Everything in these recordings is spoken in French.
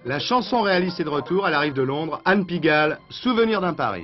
La chanson réaliste est de retour, elle arrive de Londres. Anne Pigalle, Souvenir d'un Paris.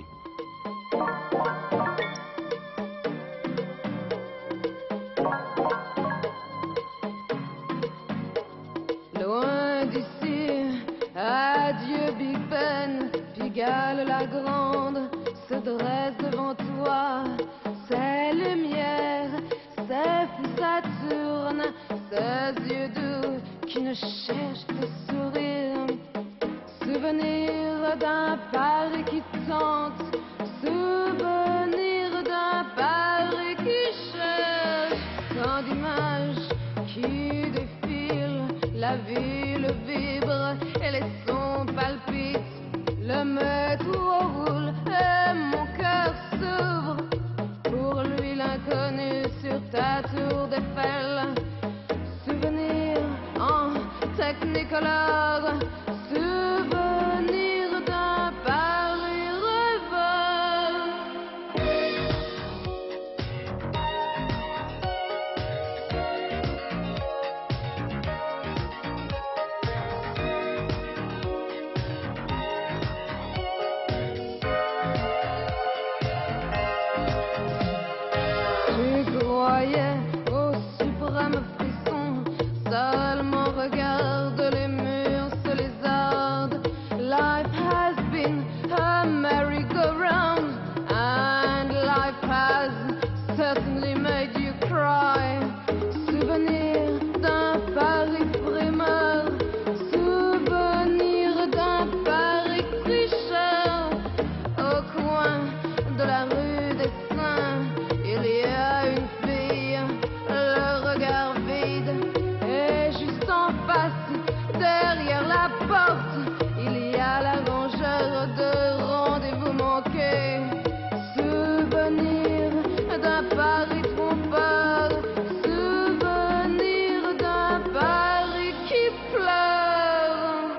Loin d'ici, adieu Big Ben, Pigalle la grande se dresse devant toi. Ses lumières, ses fous Saturne, ses yeux doux qui ne cherchent que sourire. Souvenir d'un Paris qui tente, souvenir d'un Paris qui cherche. Tant d'images qui défilent, la ville vibre et les sons palpitent. Le métro roule et mon cœur s'ouvre. Pour lui l'inconnu sur ta tour d'Eiffel. Souvenir en technicolore, souvenir d'un Paris rêveur. Tu croyais au suprême frisson, seulement regarde les murs se lézardent. Life has been a merry-go-round, and life has certainly made you cry. Souvenir d'un Paris primeur, souvenir d'un Paris tricheur. Au coin de la rue des Saints, il y a une fille, le regard vide, et juste en face, derrière la porte, il y a la rangeur de rendez-vous manqués. Souvenir d'un Paris trompeur, souvenir d'un Paris qui pleure.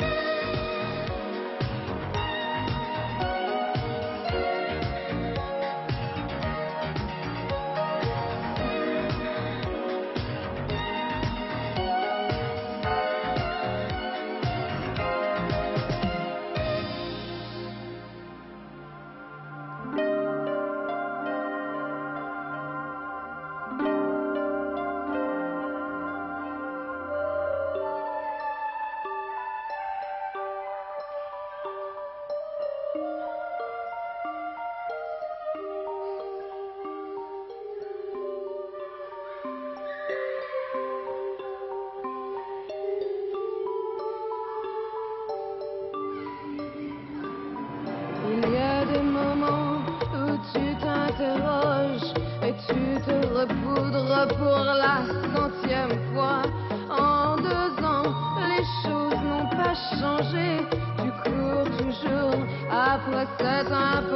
Il y a des moments où tu t'interroges et tu te repoudres pour la 100e fois. En 2 ans, les choses n'ont pas changé. Tu cours toujours après cet impossible.